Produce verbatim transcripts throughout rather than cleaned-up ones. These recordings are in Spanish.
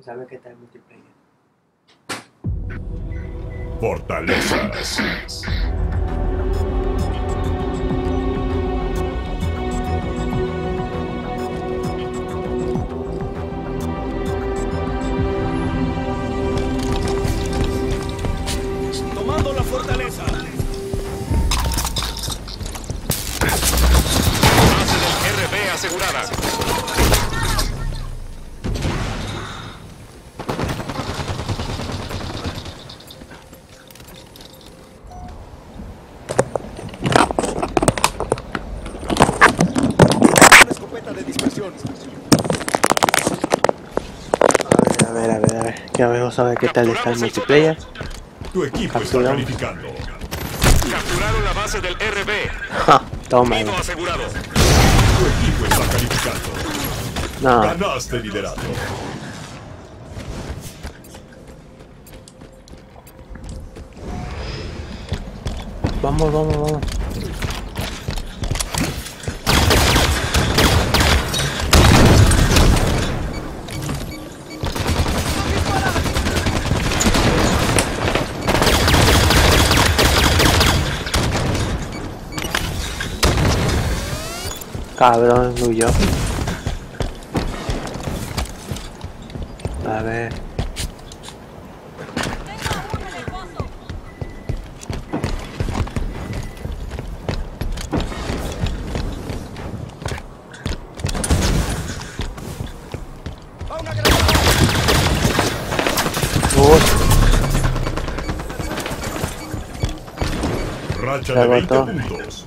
Pues a ver qué tal multiplayer. Fortalezas. Tomando la fortaleza. Base del R B asegurada. Una escopeta de dispersión. A ver, a ver, a ver. Ya vamos a ver qué tal está el multiplayer. Tu equipo Capturamos. está calificando. Capturaron la base del R B. Ja, toma. Nido asegurado. Tu equipo está calificando. No, Ganaste liderato. vamos, vamos, vamos. Cabrón, huyó. A ver. ¡Va una granada! Uy, Racha Se de veinte agotó. puntos.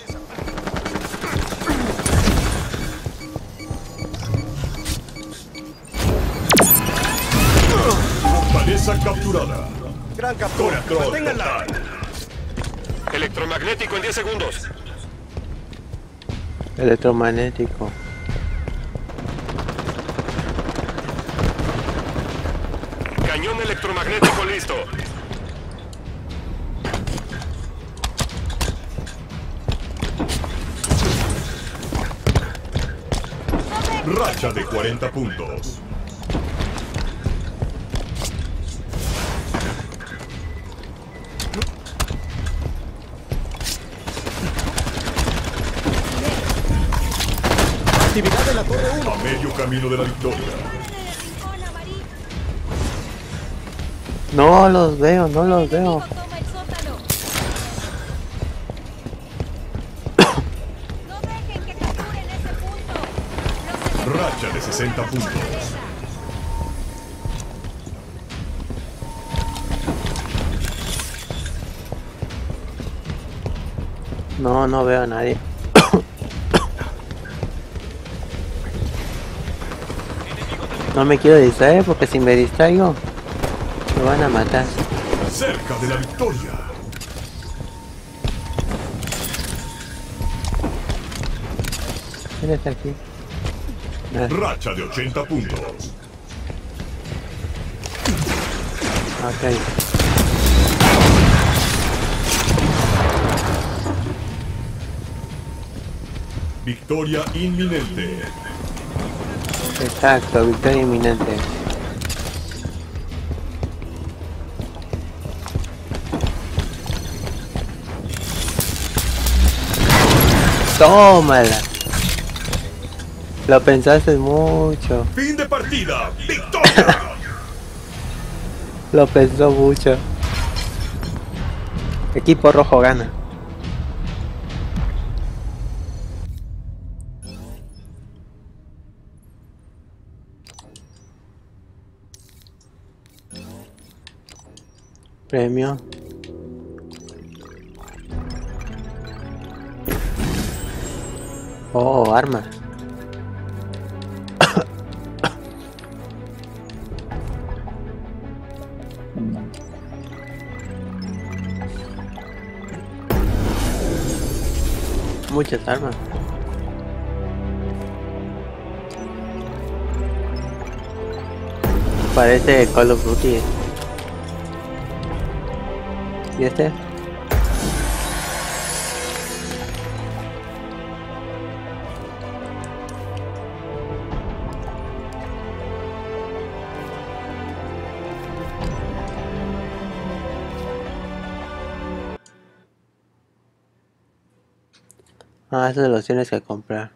Fortaleza capturada. Gran captura. Control Manténganla. total. Electromagnético en diez segundos. electromagnético. Cañón electromagnético listo. Racha de cuarenta puntos. Actividad en la torre uno. A medio camino de la victoria. No los veo, no los veo. Toma el sótano. No dejen que capturen ese punto. Los Racha de sesenta puntos. No, no veo a nadie. No me quiero distraer porque si me distraigo me van a matar. Cerca de la victoria. ¿Quién está aquí? Ah, Racha de ochenta puntos. ok. Victoria inminente. Exacto, victoria inminente. Tómala. Lo pensaste mucho. Fin de partida. Victoria. Lo pensó mucho. Equipo rojo gana. Premio. Oh, arma. Muchas armas. Parece Call of Duty. ¿Y este? Ah, esos los tienes que comprar.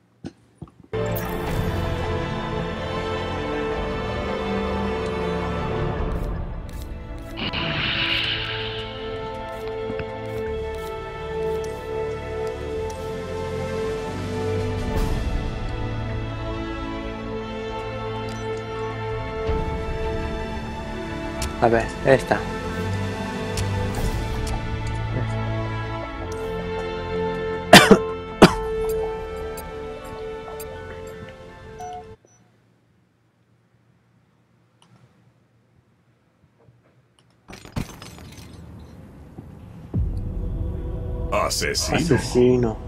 A ver, esta. Asesino. Asesino.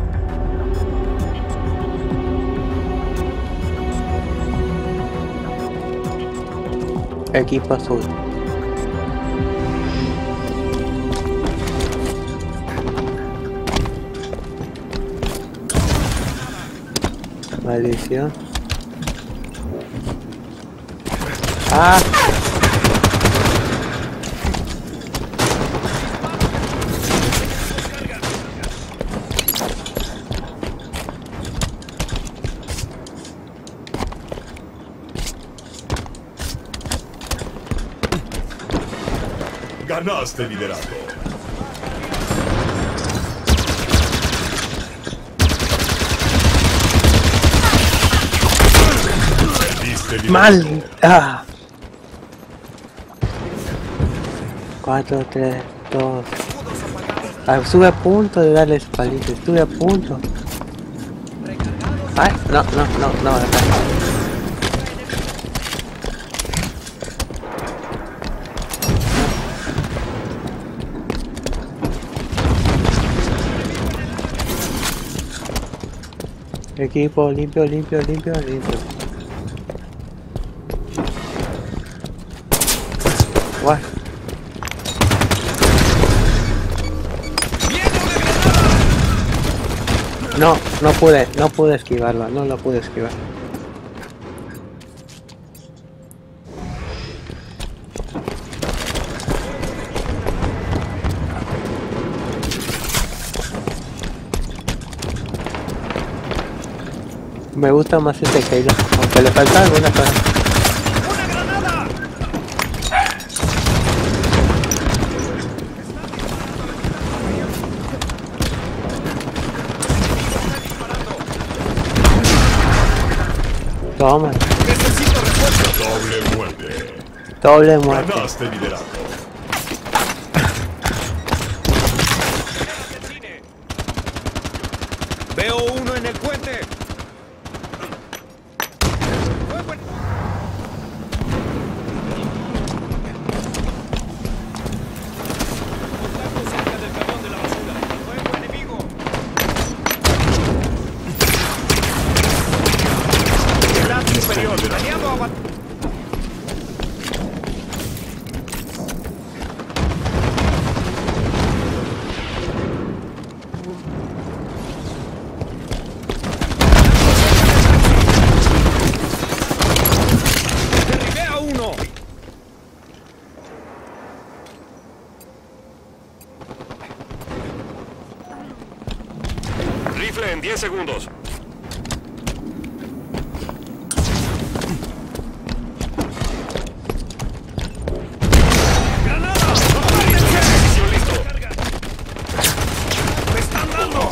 Equipo azul. Maldición. Ah. Ganaste liderazgo. Perdiste liderazgo. Mal. Ah. cuatro, tres, dos. Ah, estuve a punto de darles palitos. Estuve a punto. Ay, no, no, no, no. Acá. Equipo limpio, limpio, limpio, limpio. What? No, no pude, no pude esquivarlo, no lo pude esquivar. Me gusta más este Halo, aunque le falta alguna cosa. Toma. Necesito refuerzo. Doble muerte. Doble muerte. Ganaste liderazgo. Veo uno en el puente. Cerca del camión de la basura. Fuego enemigo. Unidad superior. Aliado a derribé a uno. Rifle en diez segundos. Munición listo. ¡Me están dando!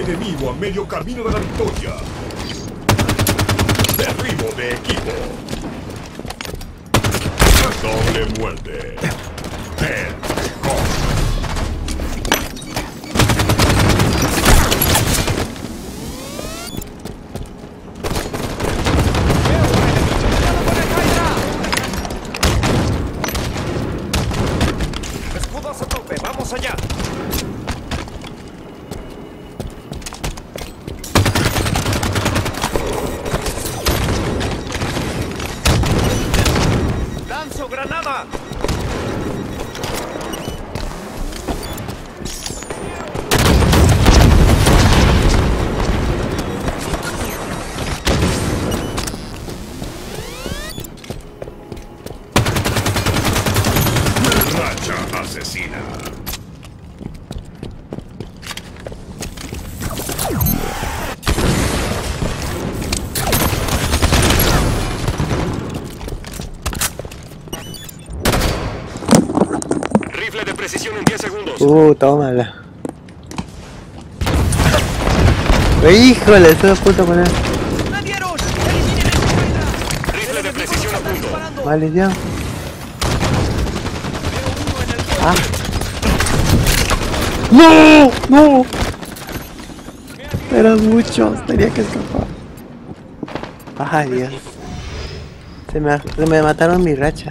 enemigo a medio camino de la victoria. Derribo de equipo. Doble muerte. Head cock. Escudos a tope, vamos allá. ¡Lanzo granada! Racha asesina. Rifle de precisión en diez segundos. Uh, tómala. Híjole, estoy a punto de poner. ¡Me dieron! ¡Eliminen ese Hydra! Rifle de precisión a punto. Maldición. Ah. ¡No! ¡No! Eran muchos, tenía que escapar. Ay, Dios. Se me, se me mataron mi racha.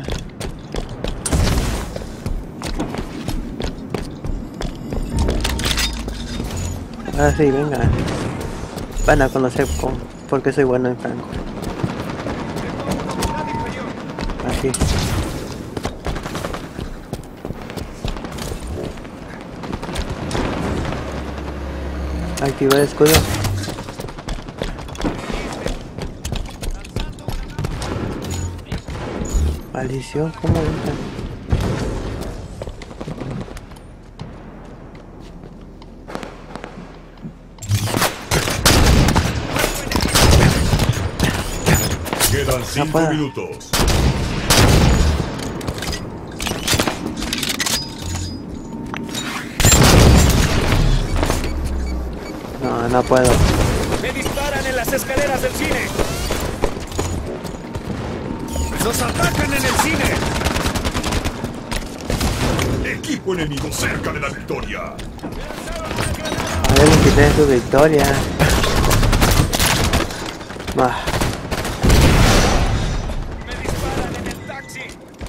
Ahora sí, venga. Van a conocer con, por qué soy bueno en Franco. Así. Activar escudo. Maldición, ¿cómo entra? Quedan cinco puedo. minutos. No, no puedo. ¡Me disparan en las escaleras del cine! ¡Nos atacan en el cine! Equipo enemigo cerca de la victoria. A ver, le quité su victoria. Ah. ¡Me disparan en el taxi!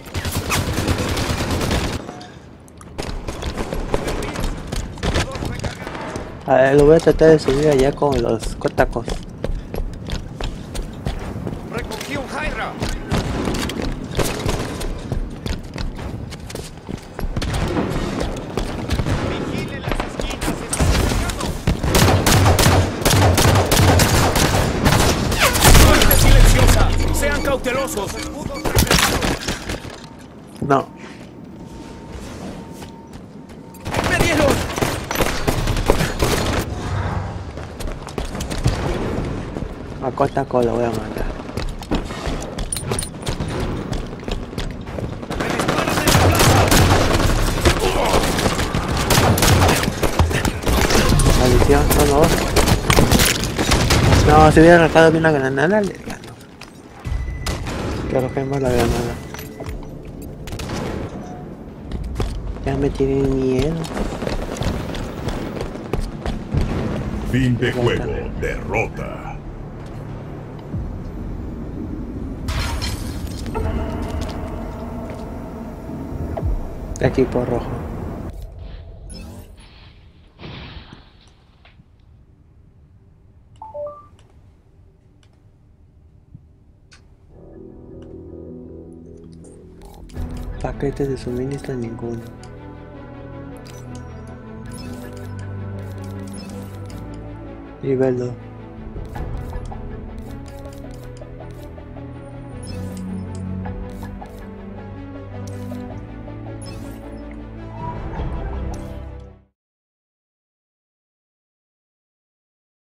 A ver, lo voy a tratar de subir allá con los cotacos. ¡Recogí un Hydra! ¡Vigile las esquinas! ¡Están atacando! ¡Muerte silenciosa! ¡Sean cautelosos! ¡Escudos regresados! No. ¡Me dieron! A cotaco lo voy a matar. ¡Me disparan en la plaza! Maldición, no, no. No, si hubiera arrancado bien la granada, le gano. Que arrojemos la granada. Ya me tienen miedo. Fin de juego. Derrota. Equipo rojo. Paquetes de suministro ninguno. Nivel dos.